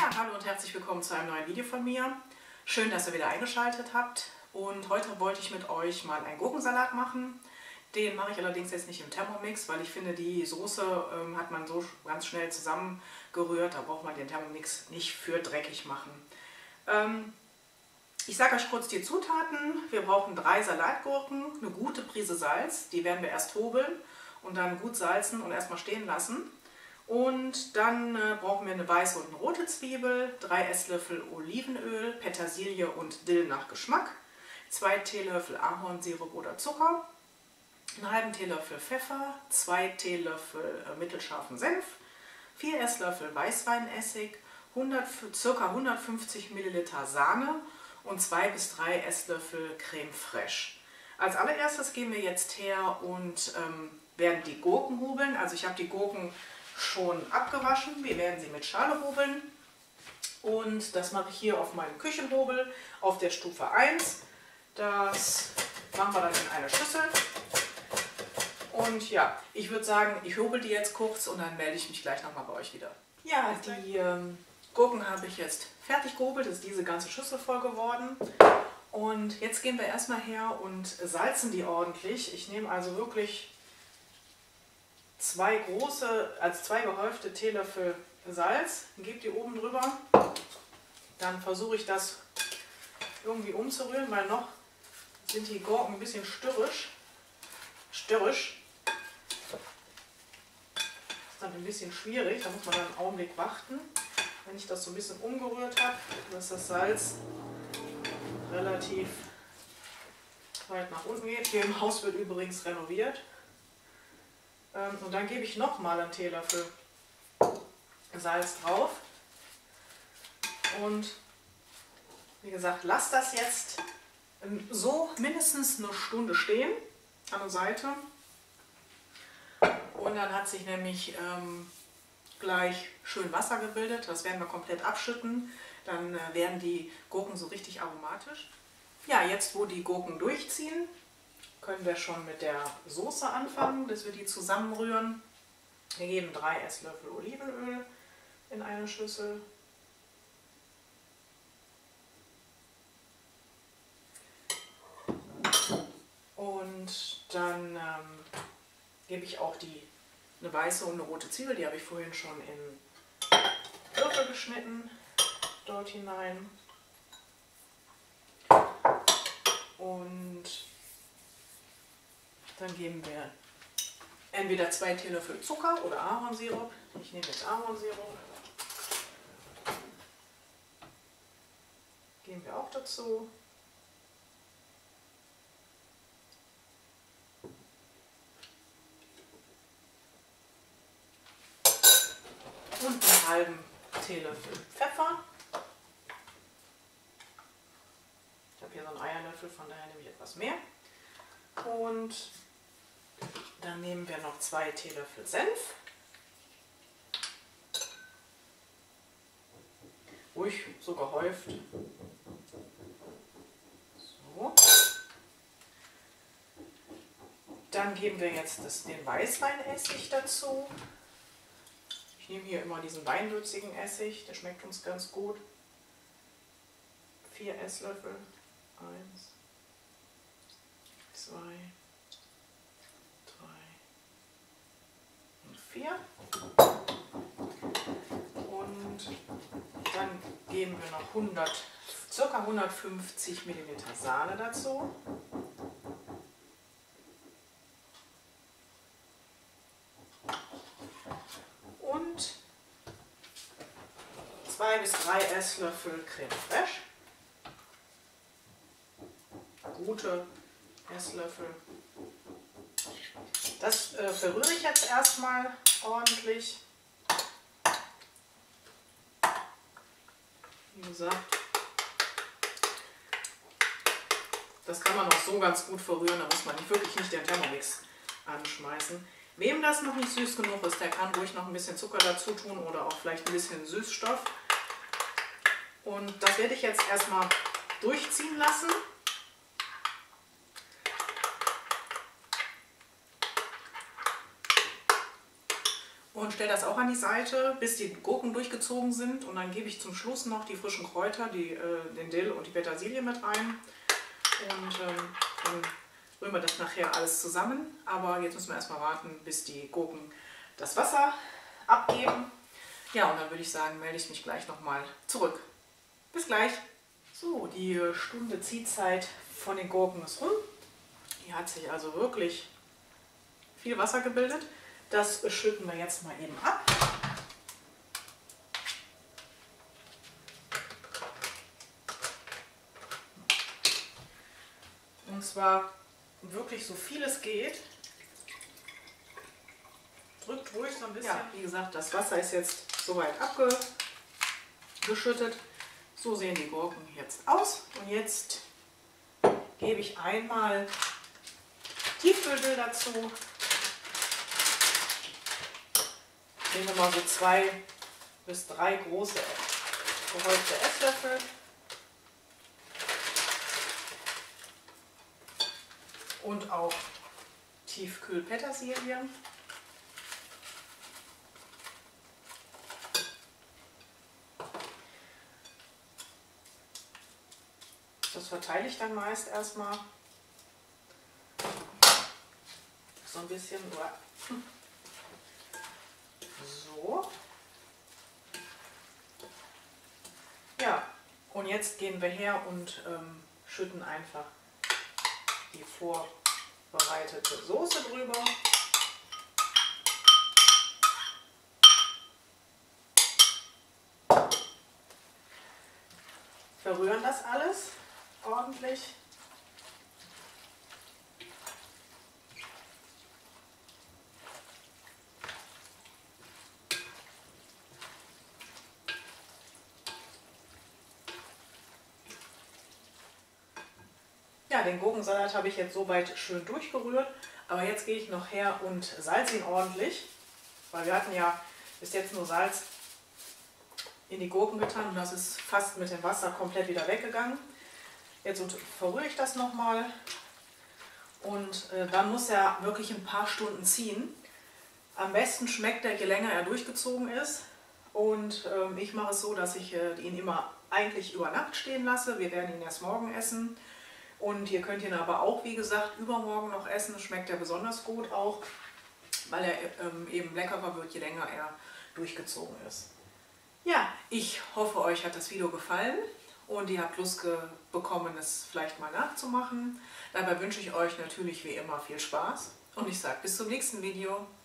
Ja, hallo und herzlich willkommen zu einem neuen Video von mir. Schön, dass ihr wieder eingeschaltet habt. Und heute wollte ich mit euch mal einen Gurkensalat machen. Den mache ich allerdings jetzt nicht im Thermomix, weil ich finde, die Soße hat man so ganz schnell zusammengerührt. Da braucht man den Thermomix nicht für dreckig machen. Ich sage euch kurz die Zutaten. Wir brauchen 3 Salatgurken, eine gute Prise Salz. Die werden wir erst hobeln und dann gut salzen und erstmal stehen lassen. Und dann brauchen wir eine weiße und eine rote Zwiebel, 3 Esslöffel Olivenöl, Petersilie und Dill nach Geschmack, 2 Teelöffel Ahornsirup oder Zucker, einen halben Teelöffel Pfeffer, 2 Teelöffel mittelscharfen Senf, 4 Esslöffel Weißweinessig, ca. 150 ml Sahne und 2 bis 3 Esslöffel Creme fraiche. Als allererstes gehen wir jetzt her und werden die Gurken hobeln. Also ich habe die Gurken schon abgewaschen. Wir werden sie mit Schale hobeln. Und das mache ich hier auf meinem Küchenhobel auf der Stufe 1. Das machen wir dann in eine Schüssel. Und ja, ich würde sagen, ich hobel die jetzt kurz und dann melde ich mich gleich nochmal bei euch wieder. Ja, die Gurken habe ich jetzt fertig gehobelt. Das ist diese ganze Schüssel voll geworden. Und jetzt gehen wir erstmal her und salzen die ordentlich. Ich nehme also wirklich 2 gehäufte Teelöffel Salz, gebe die oben drüber. Dann versuche ich das irgendwie umzurühren, weil noch sind die Gurken ein bisschen störrisch. Das ist dann ein bisschen schwierig, da muss man dann einen Augenblick warten. Wenn ich das so ein bisschen umgerührt habe, dass das Salz relativ weit nach unten geht. Hier im Haus wird übrigens renoviert. Und dann gebe ich nochmal einen Teelöffel Salz drauf. Und wie gesagt, lasst das jetzt so mindestens eine Stunde stehen an der Seite. Und dann hat sich nämlich gleich schön Wasser gebildet. Das werden wir komplett abschütten. Dann werden die Gurken so richtig aromatisch. Ja, jetzt wo die Gurken durchziehen, können wir schon mit der Soße anfangen, dass wir die zusammenrühren. Wir geben 3 Esslöffel Olivenöl in eine Schüssel. Und dann gebe ich auch eine weiße und eine rote Zwiebel, die habe ich vorhin schon in Würfel geschnitten, dort hinein. Und dann geben wir entweder 2 Teelöffel Zucker oder Ahornsirup. Ich nehme jetzt Ahornsirup. Geben wir auch dazu. Und einen halben Teelöffel Pfeffer. Ich habe hier so einen Eierlöffel, von daher nehme ich etwas mehr. Und dann nehmen wir noch 2 Teelöffel Senf. Ruhig so gehäuft. So. Dann geben wir jetzt den Weißweinessig dazu. Ich nehme hier immer diesen weinwürzigen Essig, der schmeckt uns ganz gut. 4 Esslöffel. 1, 2, 3 und 4. Und dann geben wir noch ca. 150 ml Sahne dazu. Und 2 bis 3 Esslöffel Creme fraiche. Gute Esslöffel. Das verrühre ich jetzt erstmal ordentlich. Wie gesagt, das kann man auch so ganz gut verrühren, da muss man wirklich nicht den Thermomix anschmeißen. Wem das noch nicht süß genug ist, der kann ruhig noch ein bisschen Zucker dazu tun oder auch vielleicht ein bisschen Süßstoff. Und das werde ich jetzt erstmal durchziehen lassen. und stelle das auch an die Seite, bis die Gurken durchgezogen sind. Und dann gebe ich zum Schluss noch die frischen Kräuter, den Dill und die Petersilie mit rein. Und dann rühren wir das nachher alles zusammen. Aber jetzt müssen wir erstmal warten, bis die Gurken das Wasser abgeben. Ja, und dann würde ich sagen, melde ich mich gleich nochmal zurück. Bis gleich. So, die Stunde Ziehzeit von den Gurken ist rum. Hier hat sich also wirklich viel Wasser gebildet. Das schütten wir jetzt mal eben ab. Und zwar wirklich so viel es geht. Drückt ruhig so ein bisschen. Ja, wie gesagt, das Wasser ist jetzt soweit abgeschüttet. So sehen die Gurken jetzt aus. Und jetzt gebe ich einmal Tiefkühldill dazu. Nehmen wir mal so 2 bis 3 große gehäufte Esslöffel. Und auch Tiefkühlpetersilie. Das verteile ich dann meist erstmal so ein bisschen. So. Ja, und jetzt gehen wir her und schütten einfach die vorbereitete Soße drüber. Verrühren das alles ordentlich. Ja, den Gurkensalat habe ich jetzt soweit schön durchgerührt, aber jetzt gehe ich noch her und salze ihn ordentlich, weil wir hatten ja bis jetzt nur Salz in die Gurken getan und das ist fast mit dem Wasser komplett wieder weggegangen. Jetzt verrühre ich das nochmal und dann muss er wirklich ein paar Stunden ziehen. Am besten schmeckt er, je länger er durchgezogen ist, und ich mache es so, dass ich ihn immer eigentlich über Nacht stehen lasse. Wir werden ihn erst morgen essen. Und ihr könnt ihn aber auch, wie gesagt, übermorgen noch essen. Schmeckt er besonders gut auch, weil er eben leckerer wird, je länger er durchgezogen ist. Ja, ich hoffe, euch hat das Video gefallen und ihr habt Lust bekommen, es vielleicht mal nachzumachen. Dabei wünsche ich euch natürlich wie immer viel Spaß und ich sage bis zum nächsten Video.